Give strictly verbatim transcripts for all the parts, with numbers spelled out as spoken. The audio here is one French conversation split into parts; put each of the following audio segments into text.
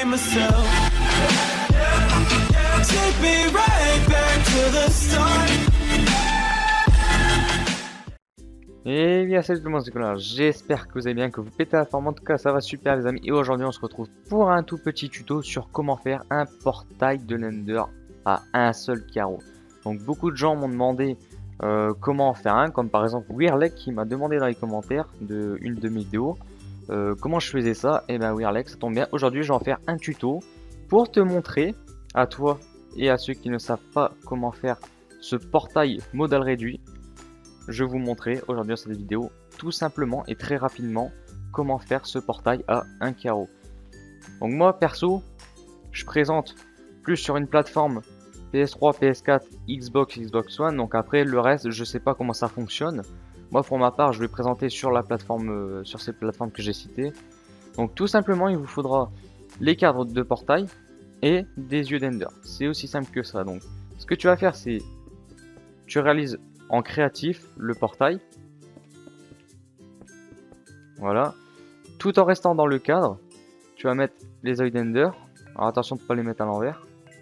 blame myself. Take me right back to the start. Et bien salut tout le monde, c'est Colin. J'espère que vous allez bien, que vous pétez la forme. En tout cas ça va super les amis. Et aujourd'hui on se retrouve pour un tout petit tuto sur comment faire un portail de l'Ender à un seul carreau. Donc beaucoup de gens m'ont demandé euh, comment en faire un, comme par exemple Weirlek qui m'a demandé dans les commentaires de une de mes vidéos euh, comment je faisais ça. Et ben Weirlek, ça tombe bien, aujourd'hui je vais en faire un tuto pour te montrer à toi et à ceux qui ne savent pas comment faire ce portail modal réduit. Je vais vous montrer aujourd'hui dans cette vidéo tout simplement et très rapidement comment faire ce portail à un carreau. Donc moi perso, je présente plus sur une plateforme P S trois, P S quatre, Xbox, Xbox One. Donc après le reste, je sais pas comment ça fonctionne. Moi pour ma part, je vais présenter sur la plateforme, euh, sur ces plateformes que j'ai citées. Donc tout simplement, il vous faudra les cadres de portail et des yeux d'Ender. C'est aussi simple que ça. Donc ce que tu vas faire, c'est tu réalises en créatif le portail, voilà, tout en restant dans le cadre. Tu vas mettre les yeux d'Ender. Alors attention de ne pas les mettre à l'envers.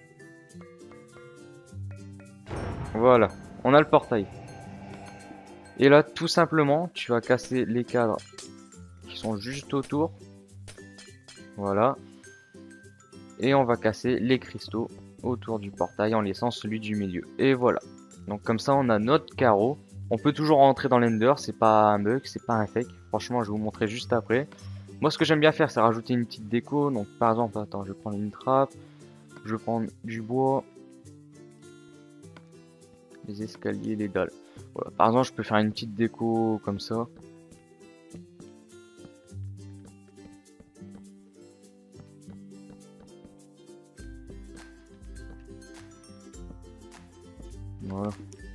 Voilà, on a le portail. Et là tout simplement tu vas casser les cadres qui sont juste autour, voilà, et on va casser les cristaux autour du portail en laissant celui du milieu. Et voilà. Donc comme ça on a notre carreau. On peut toujours rentrer dans l'Ender, c'est pas un bug, c'est pas un fake. Franchement je vais vous montrer juste après. Moi ce que j'aime bien faire c'est rajouter une petite déco. Donc par exemple, attends, je vais prendre une trappe, je vais prendre du bois, les escaliers, les dalles. Voilà. Par exemple je peux faire une petite déco comme ça. Voilà.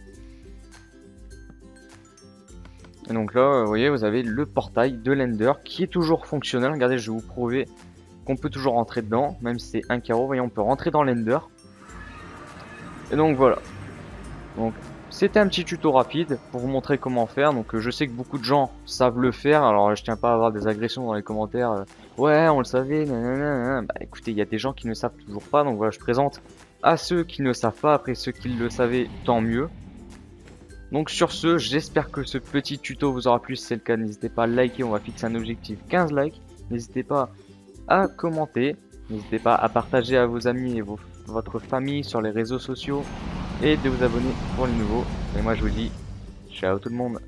Et donc là, vous voyez, vous avez le portail de l'Ender qui est toujours fonctionnel. Regardez, je vais vous prouver qu'on peut toujours rentrer dedans, même si c'est un carreau. Vous voyez, on peut rentrer dans l'Ender. Et donc voilà. Donc c'était un petit tuto rapide pour vous montrer comment faire. Donc euh, je sais que beaucoup de gens savent le faire. Alors je tiens pas à avoir des agressions dans les commentaires. Euh, ouais, on le savait. Nanana. Bah écoutez, il y a des gens qui ne savent toujours pas. Donc voilà, je présente à ceux qui ne savent pas. Après ceux qui le savaient, tant mieux. Donc sur ce, j'espère que ce petit tuto vous aura plu. Si c'est le cas, n'hésitez pas à liker. On va fixer un objectif quinze likes. N'hésitez pas à commenter. N'hésitez pas à partager à vos amis et vos, votre famille sur les réseaux sociaux. Et de vous abonner pour les nouveaux. Et moi je vous dis ciao tout le monde.